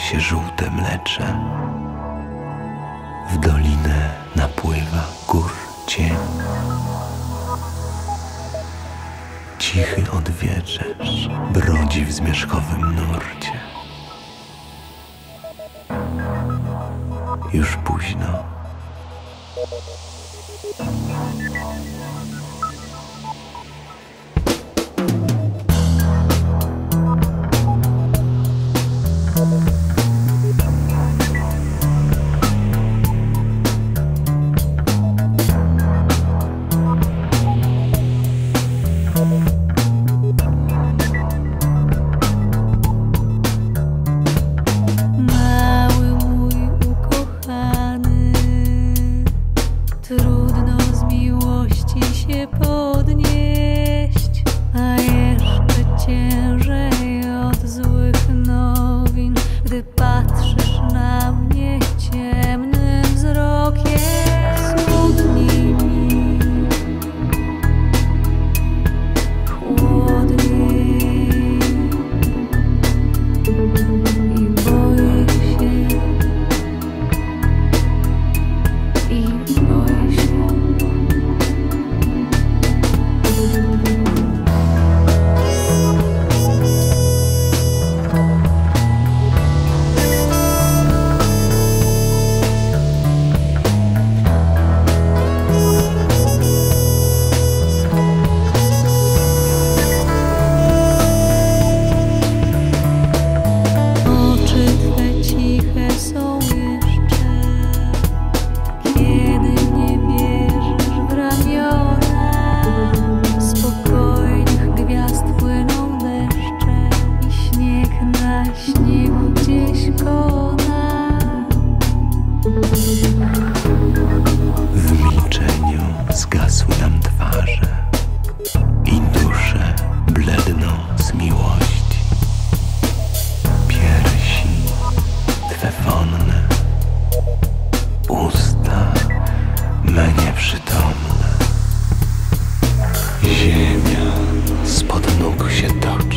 się żółte mlecze. W dolinę napływa gór cień. Cichy odwieczerz brodzi w zmierzchowym nurcie. Już późno. Trudno z miłości się podnieść, a jeszcze ciężej od złych nowin, gdy patrzysz na mnie ciemnym wzrokiem. Smutniej mi, chłodniej i boję się. W milczeniu zgasły nam twarze i dusze bledną z miłości. Piersi twe wonne, usta me nieprzytomne. Ziemia spod nóg się toczy.